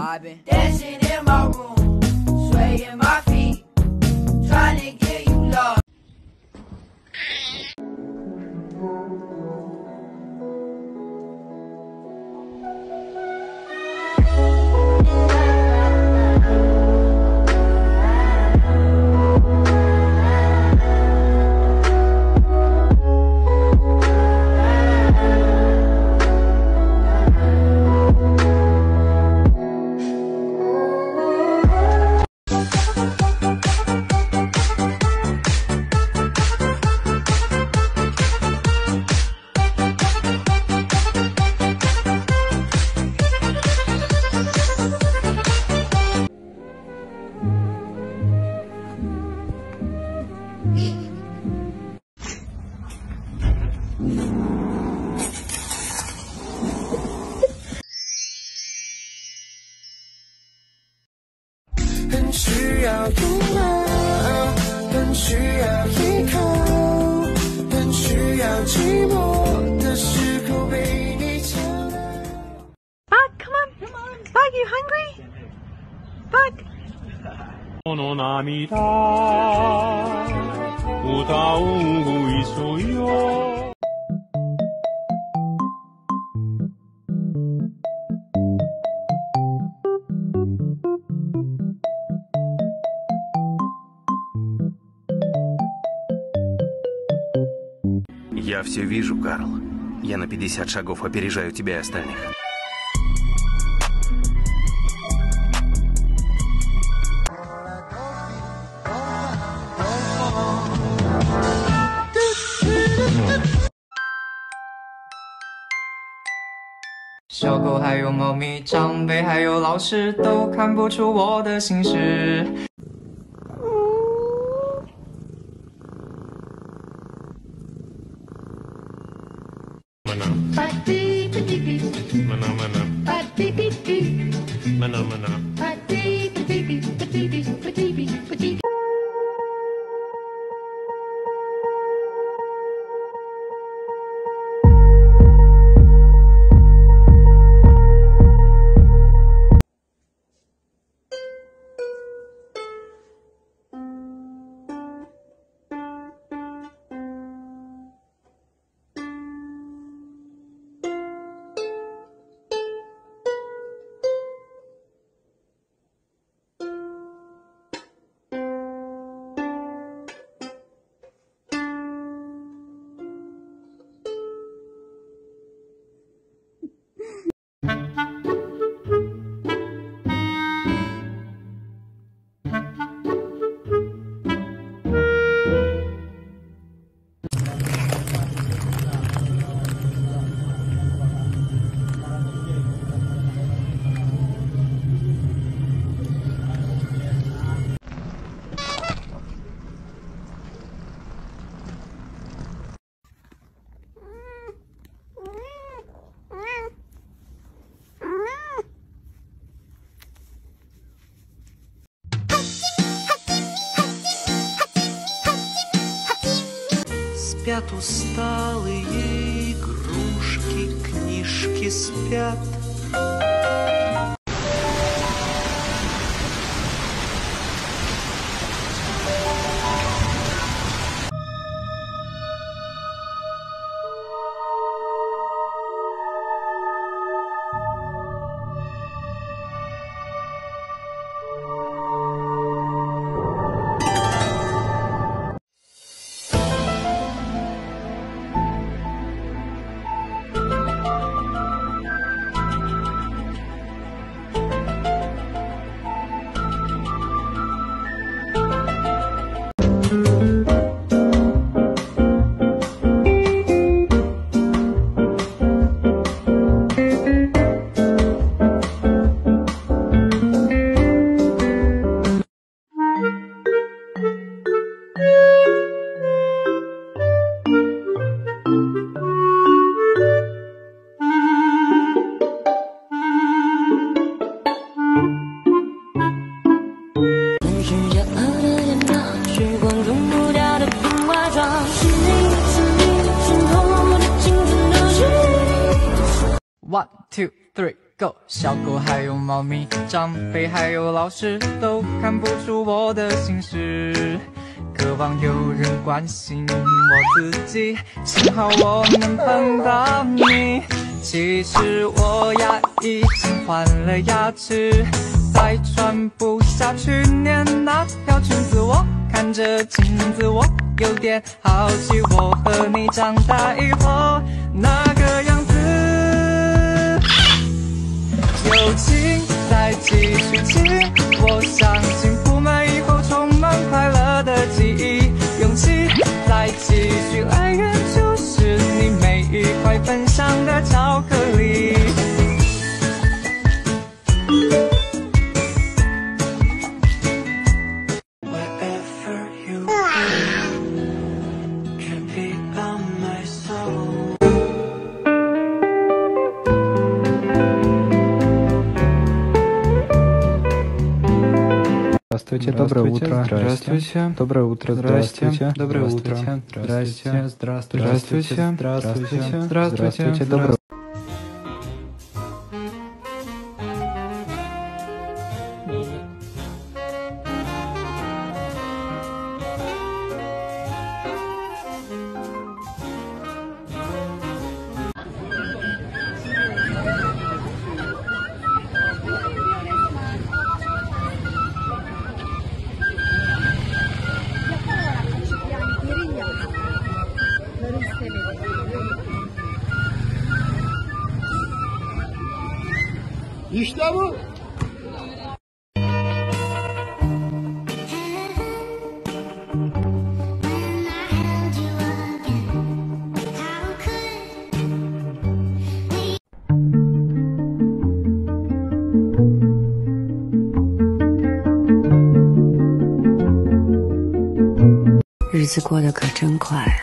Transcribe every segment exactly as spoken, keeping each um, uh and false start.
I've been dancing in my room, swaying my feet, trying to get you lost. 很需要拥抱，很需要依靠，很需要寂寞的时候被你敲打。 Bug, come on, come on. Bug, you hungry? Bug. の涙歌う一緒よ Я все вижу, Карл. Я на пятьдесят шагов опережаю тебя и остальных. Mm. 小狗还有猫咪，长辈还有老师，都看不出我的心事。 Mana mana mana mana mana Спят усталые игрушки, книжки спят. One, two, three. 狗、小狗还有猫咪，长辈还有老师都看不出我的心事。渴望有人关心我自己，幸好我能碰到你。其实我牙已经换了牙齿，再穿不下去年那条裙子。我看着镜子，我有点好奇，我和你长大以后那个样子。友情再继续亲，我相信铺满以后充满快乐的记忆。勇气再继续，来源就是你每一块分享的巧克力。 Wherever you go, can be by my soul. Здравствуйте, доброе утро. Здравствуйте. Доброе утро. Здравствуйте. Доброе утро. Здравствуйте. Здравствуйте. Здравствуйте. Здравствуйте. Здравствуйте. Доброе. 日子过得可真快啊！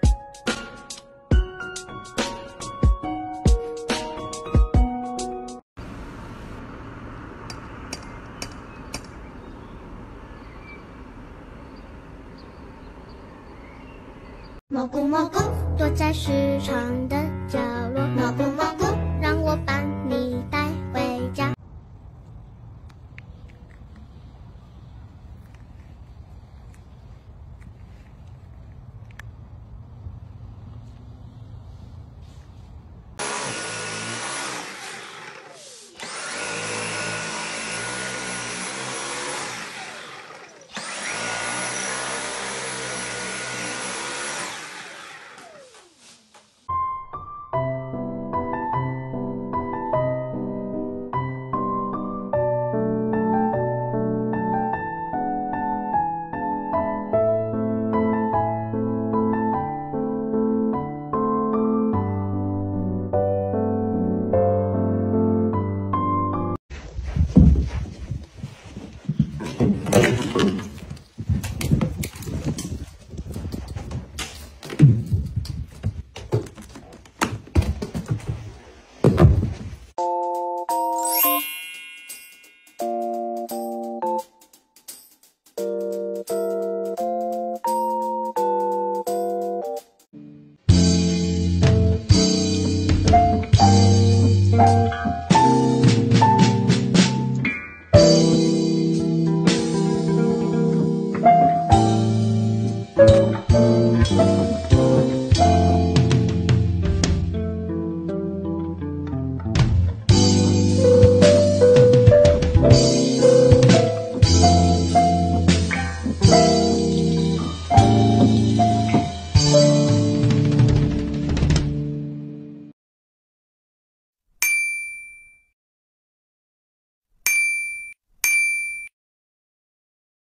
蘑菇蘑菇躲在市场的角落，蘑菇蘑菇让我把你带回家。 Thank you.